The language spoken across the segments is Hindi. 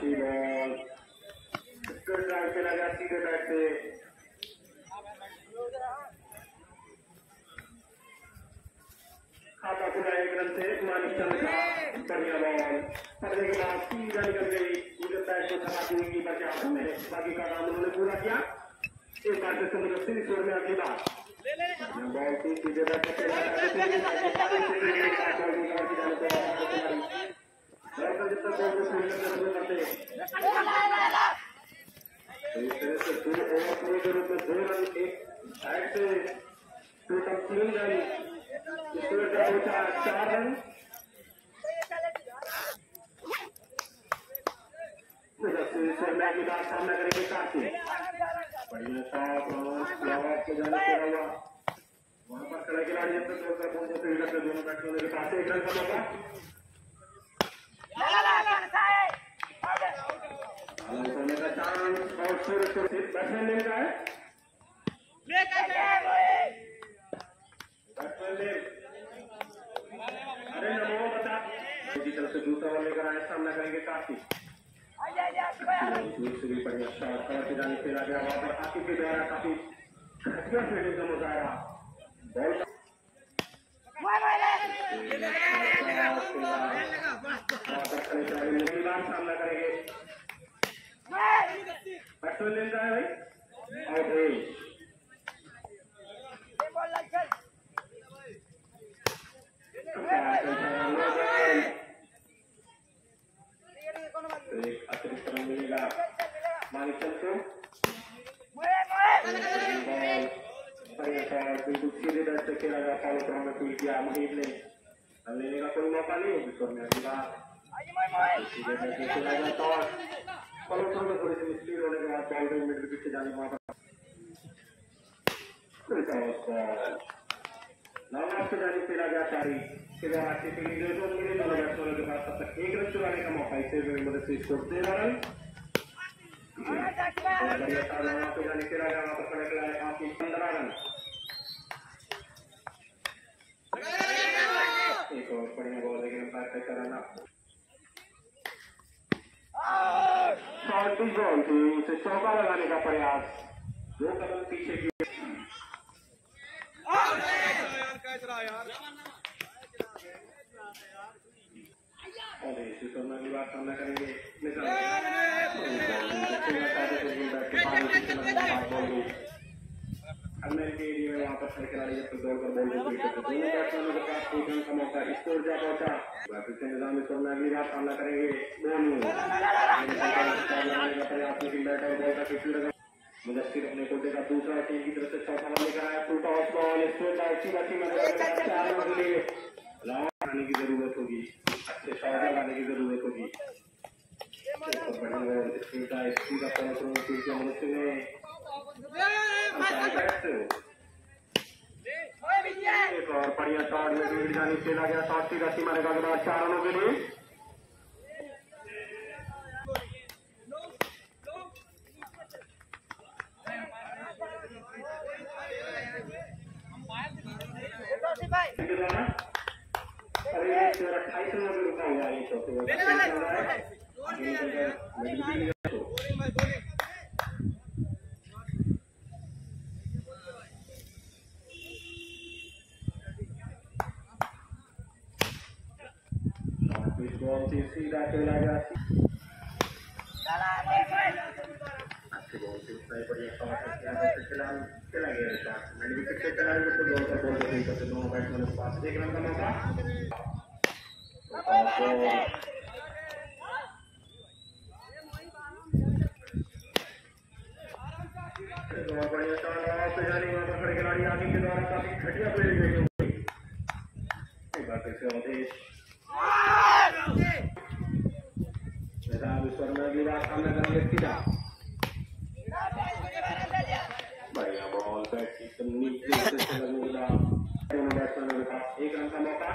अच्छी बॉल गुड ड्राइव खेला गया सीधे बैट से खाता खुला 1 रन से मानिक चंद का बढ़िया बॉल पड़ने के बाद सीधा निकल गई उधर बैट को थका दी कीपर के हाथ में बाकी का काम उन्होंने पूरा किया एक बार से मुझे फिनिश ओवर में अगली बार बॉल की सीधे बैट पे इस तरह से 2 ओवर प्ले के रूप में 2 रन एक साइड से टोटल 3 रन इस ओवर का पहुंचा 4 रन मैच की बात सामना करेंगे कार्तिक बढ़िया शॉट और के जाने से हुआ वहां पर खड़े खिलाड़ी जब तक दोनों बैट्समैनों के पास 1 रन का मौका होने का चांस और सुरक्षित बैट्समैन ले रहा है अरे नमो बता की तरफ से दूसरा बॉल लेकर आए सामना करेंगे कार्तिक दूसरी बढ़िया शॉट कवर की जाने खेला गया वहां पर आतिफ के द्वारा काफी घटिया फील्डिंग का मुजाहरा बॉल सामना करेंगे बैट्समैन ले रहा है भाई आउट है एक अतिरिक्त रन मिलेगा मानिक चंद को बिल्कुल सीधे बैट से खेला गया फॉलो क्रम में फील्ड किया मुहीब ने रन लेने का कोई मौका नहीं है विश्व में अगली बार सीधे बैट से खेला गया तो फॉलो क्रम में थोड़ी सी मिसलीड होने के बाद बॉल मिड विकेट से जाने वहां पर नॉन से जाने खेला गया सारी फिर अच्छी फील्डिंग जो मिले दोनों बैट्समैनों के पास तब तक 1 रन चुराने का मौका इसे मदद से स्कोर 13 रन बढ़िया सारा वहां पे जाने खेला गया वहां पर खड़े खिलाए काफी 15 रन एक और बढ़िया बॉल लेकिन अंपायर तय करना शॉर्ट बॉल थी उसे चौका लगाने का प्रयास 2 कदम पीछे की अरे अगली बार सामना करेंगे के एरिया में वहां पर खड़े खिलाड़ी जब तक दौड़ कर बॉल को पीछे दोनों बैट्समैनों के पास 1 रन का मौका स्कोर जा पहुंचा वापस से निजाम में छोड़ना अगली बार सामना करेंगे दोनों प्रयास लेकिन बैट और बॉल का फील्ड मुदस्सिर अपने कोटे का दूसरा टीम की तरफ से चौथा बॉल लेकर आया फुल टॉस बॉल के लिए आने की जरूरत होगी अच्छे शॉट लगाने की जरूरत होगी एक और बढ़िया शॉट में जाने खेला गया शॉट सीधा सीमा रेखा के बाद 4 रनों के लिए अरे 28 रनों पे रुका हुआ है ये चौथे सीधा खेला गया अच्छी बॉल से बढ़िया शॉट खेला गया खिलाड़ी को दौड़ कर बॉल करते दोनों बैट्समैन के पास 1 रन का मौका बढ़िया शॉट पे जाने वहां पर खड़े खिलाड़ी आगे के द्वारा काफी घटिया फील्डिंग हुई एक बार फिर से अवधेश विश्वर में अगली बार सामना करेंगे सीधा बढ़िया बॉल बैट की नीचे से लगेगा दोनों बैट्समैनों के पास 1 रन का मौका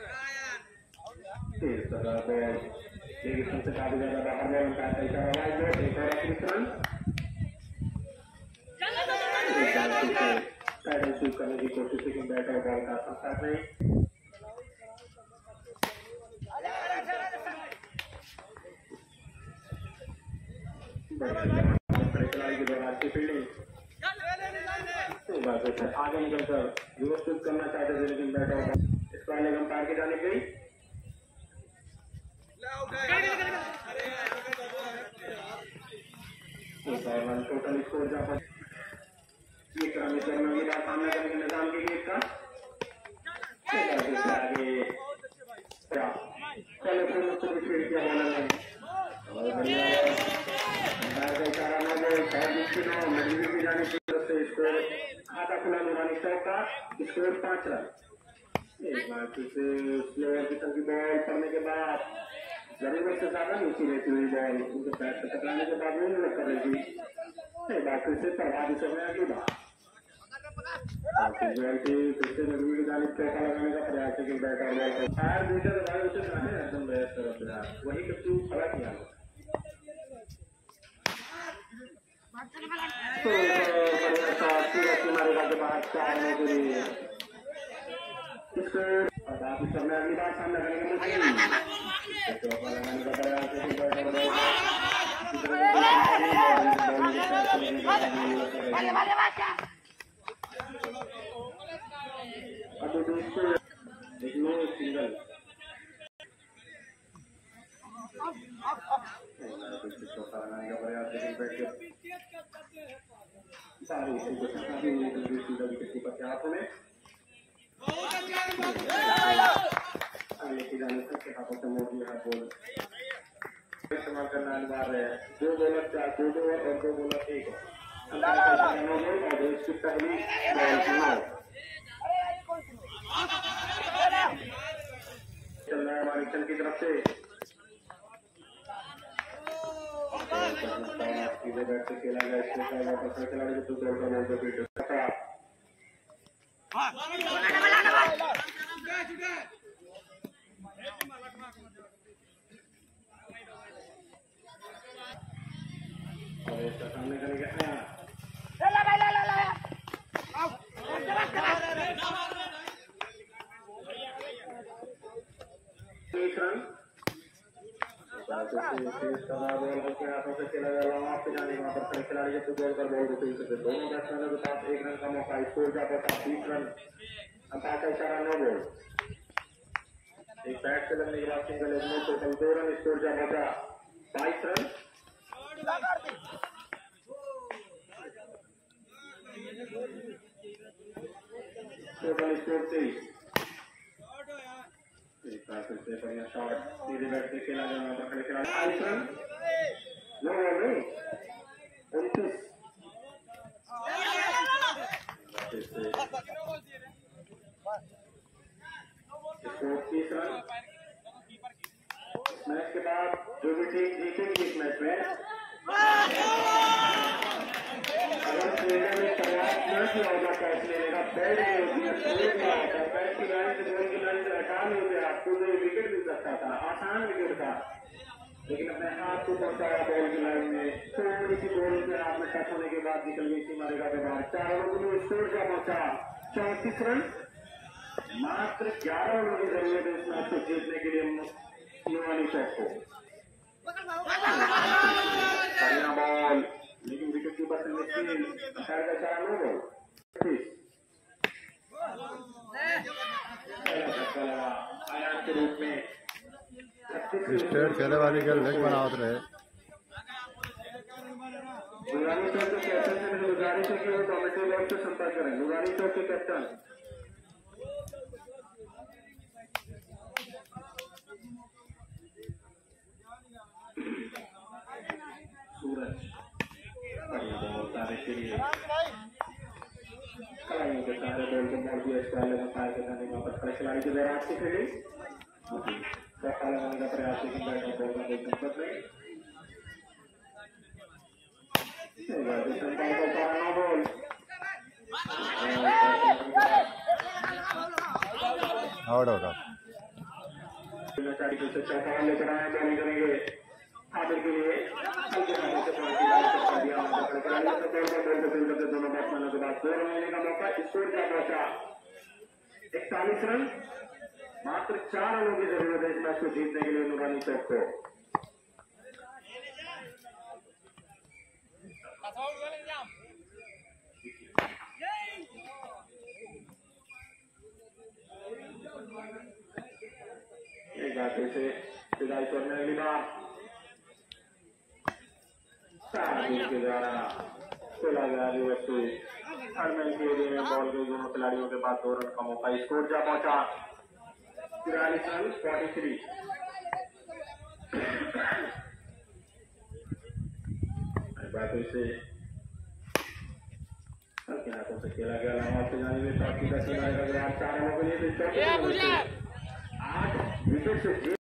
तेज बॉल लेकिन से काफी ज्यादा बाहर बॉल का इशारा हुआ एक और अतिरिक्त रन पैडल स्वीप करने की कोशिश लेकिन बैट और बॉल का साथ नहीं खिलाड़ी के द्वारा अच्छी फील्डिंग आगे निकलकर व्यवस्थित करना चाहते थे, लेकिन बैट आउट इस पर अंपायर की जाने गई। टोटल स्कोर जहाँ पर सामना करने के निजाम की गेट का आगे खाता खुला नूरानी चौक का स्कोर 5 रन। एक बार फिर से स्लोअर किस्म की बॉल पड़ने के बाद जरूरत से ज्यादा नीचे रहती हुई बॉल उनके पैर से टकराने के बाद वो नहीं कर रही थी। एक बार फिर से प्रभावी समय की बात फिर से नजमी की जानिब चौका लगाने का प्रयास है कि बैट और बॉल फायर बीटर भाई उसे जाने एकदम बेहतर प्रयास वही कच्चू खड़ा किया मारेगा के बाद 4 रनों के लिए बाकी समय अगली बार सामना करेंगे चौका लगाने का प्रयास है कि बैट और बॉल अब दोस्तों देखो सिंगल चौका लगाने का प्रयास है बैट के सारे हाथों में अगले की जाने तक के हाथों से मोड़ दिया बॉल इस्तेमाल करना अनिवार्य है। 2 बॉलर 4 2 ओवर और 2 बॉलर 1 और इसकी पहली बॉल चल रहा है हमारी चल की तरफ से सीधे बैट से खेला गया खिलाड़ी को दौड़ का बॉल को पीट और इसका सामने करेंगे बॉल हल्के हाथों से खेला गया लॉन्ग ऑफ पे जाने वहां पर खड़े खिलाड़ी जब बॉल कर बॉल को फील्ड करते दोनों बैट्समैनों के पास 1 रन का मौका स्कोर जाता था 20 रन अंपायर का इशारा 9 बॉल एक बैट से लगने के बाद सिंगल एज में टोटल 2 रन स्कोर जा पहुंचा 22 रन टोटल स्कोर 23 एक बार फिर से बढ़िया शॉट सीधे बैट से खेला गया वहां पर खड़े खिलाड़ी 22 रन 9 बॉल नहीं 29 स्कोर 30 रन मैच के बाद जो भी टीम जीतेगी इस मैच में अगर फील्डर में प्रयास न किया होगा कैच लेने का बैट नहीं होती है बैट की लाइन से बॉल की लाइन से हटा नहीं होते आपको तो विकेट मिल सकता था आसान विकेट था लेकिन अपने हाथ को पहुंचाया बॉल की लाइन में थोड़ी सी बॉल के हाथ में टच होने के बाद निकल गई थी मारेगा के बाद 4 रनों के लिए स्कोर क्या पहुंचा 34 रन मात्र 11 रनों की जरूरत है इस मैच को जीतने के लिए नूरानी चौक को बढ़िया बॉल लेकिन विकेट कीपर से मिस्टेक अंपायर का इशारा 9 बॉल आयात के रूप में स्टेट खेले वाली के लेग बनावत रहे नूरानी चौक के कैप्टन से मेरी गुजारिश है कि वो कमेटी बॉक्स से संपर्क करें नूरानी चौक के कैप्टन सूरज बढ़िया बॉल सारे के लिए कलाइयों के सारे बॉल को मोड़ दिया स्क्वायर लगा पार के जाने वहां पर खड़े खिलाड़ी की जरा अच्छी खेली चौका लगाने का प्रयास लेकिन बैट और बॉल का कोई संपर्क नहीं बॉल आउट होगा चौका लेकर आए बॉलिंग करेंगे आगे के लिए दोनों बैट्समैनों के बाद 2 रन लेने का मौका स्कोर क्या पहुंचा 41 रन मात्र 4 रनों की जरूरत है इस मैच को जीतने के लिए नूरानी चौक को एक बार फिर से विदाई स्वर में अगली बार के द्वारा खेला गया रिवर्स थर्ड के एरिया में बॉल गई दोनों खिलाड़ियों के पास 2 रन का मौका। स्कोर जा पहुंचा 43 रन 43। बात से हाथों से खेला गया लंबा से जाने में 4 रनों के लिए 8 विकेट से